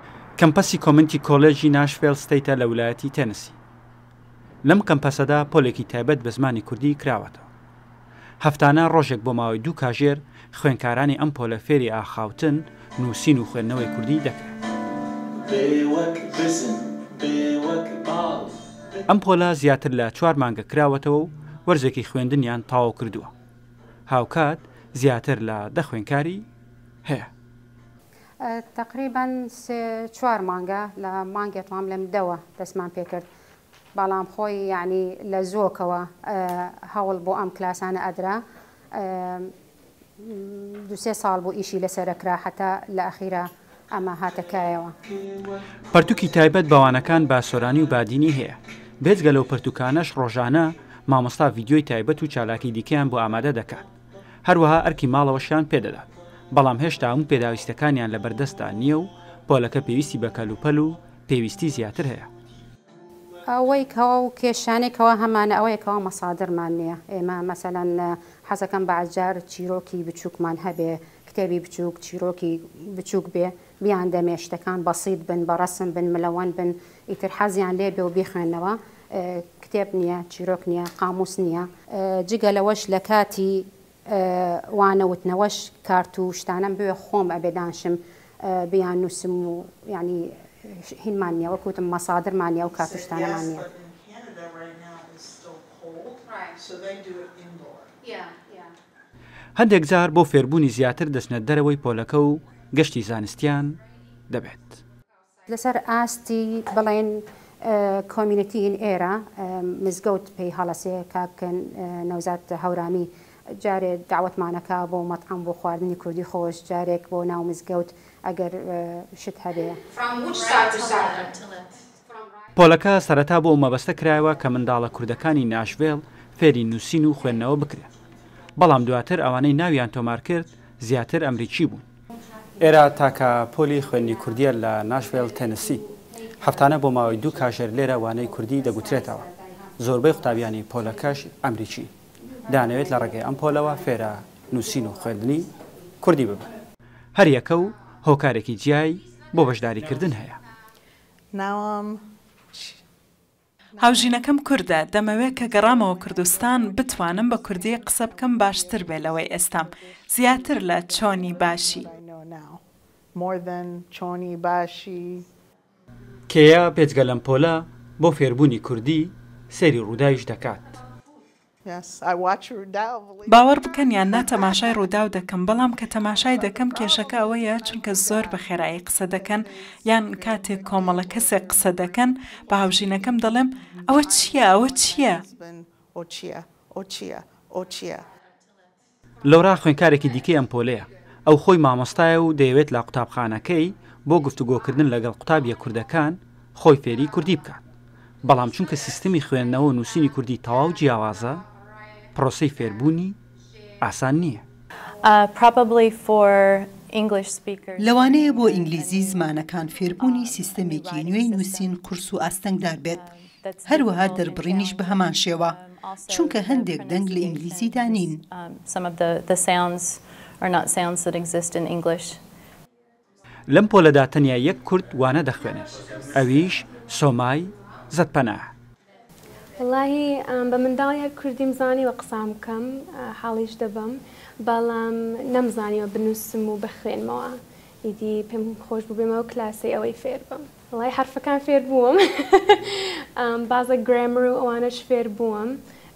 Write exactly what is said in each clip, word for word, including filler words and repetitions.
کەمپەسی کۆمنتی کۆلێژی ناشڤیل ستەیتە لە ویلایەتی تێنسی. لەم کەمپەسەدا پۆلێکی تایبەت بە زمانی کوردی کراوەتەوە. هەفتانە ڕۆژێک بۆ ماوەی دوو کاژێر خوێنکارانی ئەم پۆلە فێری ئاخاوتن، نووسین و خوێندنەوەی کوردی دەکرێت. ئەم پۆلە زیاتر لە چوار مانگە کراوەتەوە و وەرزێکی خوێندنیان تەواو کردووە. هاوکات زیاتر لە دە خوێنکاری هەیە. تقریبان چوار مانگە لە مانگێ توام لەم دەوە دەستمان پێ کرد. بەڵام خۆی یعنی لە زۆکەوە هەوڵ بۆ ئەم کلاسانە ئەدرا. دو سێ ساڵ بۆ ئیشی لەسەرکرا حتا لە ئەخیرە ئەمە هاتەکایەوە. پەرتووکی تایبەت بەوانەکان باسۆرانی و بادینی هەیە. بێجگە لەو پەرتوکانەش ڕۆژانە مامۆستا ڤیدیۆی تایبەت و چالاکی دیکەیان بۆ ئامادە دەکات. هەروەها ئەرکی ماڵەوەشیان پێدەدات. بەڵام هێشتا هەموو پێداویستەکانیان لە بەردەستا نییە و پۆلەکە پێویستی بە کەلوپەل و پێویستی زیاتر هەیە. ئەوەی کەەوە و کێشانێکەوە هەمانە ئەوەیەکەوە مەسادرمان نییە. ئێمە مەسەلەن حەزەکەم بەعجار چیرۆکی بچووکمان هەبێ، کتێبی بچووک چیرۆکی بچووک بێ، بیان دەمێ شتەکان بەسیط بن، بەڕەسم بن، ملەوەن بن، ئیتر حەزیان لێ بێ و بیخوێنەوە. کتێب نییە، چیرۆک نییە، قاموس نییە. جگە لەوەش لە کاتی وانەوتنەوەش کارت و شتانم بوێ خۆم ئەبێدانشم بیان نووسم و ینی هینمان نییە، وەکوتم مەسادرمان نییە و کاتشتانەمان نییە. هەندێک جار بۆ فێربوونی زیاتر دەچنە دەرەوەی پۆلەکە و گەشتی زانستیان دەبێت. لەسەر ئاستی بڵێن کۆمیونیتین ئێرە مزگەوت پێی هەڵەسێ کاکەن نەوزات هەورامی جارێک داوەتمانەکە بۆ مەتعەم بۆ خواردنی کوردی خۆش، جارێک بۆ ناو مزگەوت ئەگەر شت هەبێ. پۆلەکە سەرەتا بۆ مەبەستە کرایەوە کە منداڵە کوردەکانی ناشڤیل فێری نووسین و خوێندنەوە بکرێت. بەڵام دواتر ئەوانەی ناویان تۆمار کرد زیاتر ئەمریکی بوون. ئێرە تاکە پۆلی خوێندنی کوردیە لە ناشڤیل تێنسی. هەفتانە بۆ ماوەی دوو کاژێر لێرە وانەی کوردی دەگوترێتەوە. زۆربەی قوتابیانی پۆلەکەش ئەمریکی. دانەوێت لە ڕێگەی ئەم پۆلەوە فێرە نووسین و خوێندنی کوردی ببن. هەر یەکە و هۆکارێکی جیای بۆ بەشداریکردن هەیە. هاوژینەکەم کووردە، دەمەوێت کە گەڕامەوە کوردستان بتوانم بە کوردی قسە بکەم باشتر بێ لەوەی ئێستام، زیاتر لە چۆنی باشی. کێیە پێچگە لەم پۆلە بۆ فێربوونی کوردی سەیری ڕووداویش دەکات. باوەڕ بکەن یان نا تەماشای ڕووداو دەکەم، بەڵام کە تەماشای دەکەم کێشەکە ئەوەیە چونکە زۆر بە خێرایی قسە دەکەن یان کاتێک کۆمەڵە کەسێک قسە دەکەن بە هاوژینەکەم دەڵێم ئەوە چییە ئەوە چییە؟ لەورا خوێنکارێکی دیکەی ئەم پۆلەیە. ئەو خۆی مامۆستایە و دەیەوێت لە قوتابخانەکەی بۆ گفتوگۆکردن لەگەڵ قوتابیە کوردەکان خۆی فێری کوردی بکات. بەڵام چونکە سیستەمی خوێندنەوە و نووسینی کوردی تەواو جیاوازە، پرۆسەی فێربوونی ئاسان نییە. لەوانەیە بۆ ئینگلیزی زمانەکان فێربوونی سیستەمێکی نوێی نووسین قورس و ئاستەنگدار بێت. هەروەها دەربڕینیش بە هەمان شێوە، چونکە هەندێک دەنگ لە ئینگلیزیدا نین. لەم پۆلەدا تەنیا یەک کورد وانە دەخوێنێت، ئەویش سۆمای زەدپەناه. وڵاهی بە منداڵی کوردیم زانی و قسام بکەم حاڵیش دەبم، بەڵام نەمزانیوە بنووسم و بخوێنمەوە. ئیدی پێم خۆش بوو بێمەوە کلاسی ئەوەی فێر بم. وڵای حرفەکان فێر بووم، بازە گرامر و ئەوانەش فێر بووم.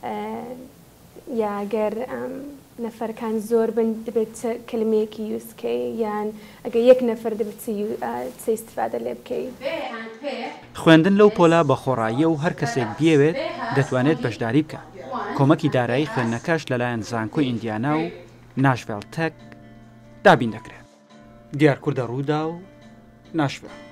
یاگەر نەفەرەکان زۆر بن دەبێت کلمەیەکی یوزکەی، یان ئەگەر یەک نەفەر دەبێت چ ئیستیفادە لێ بکەی. خوێندن لەو پۆلە بە خۆڕاییە و هەر کەسێک بیەوێت دەتوانێت بەشداری بکات. کۆمەکی دارایی خوێندنەکەش لەلایەن زانکۆی ئیندیانا و ناشڤیل تەک دابین دەکرێت. دیار کوردە ڕوودا و ناشڤیل.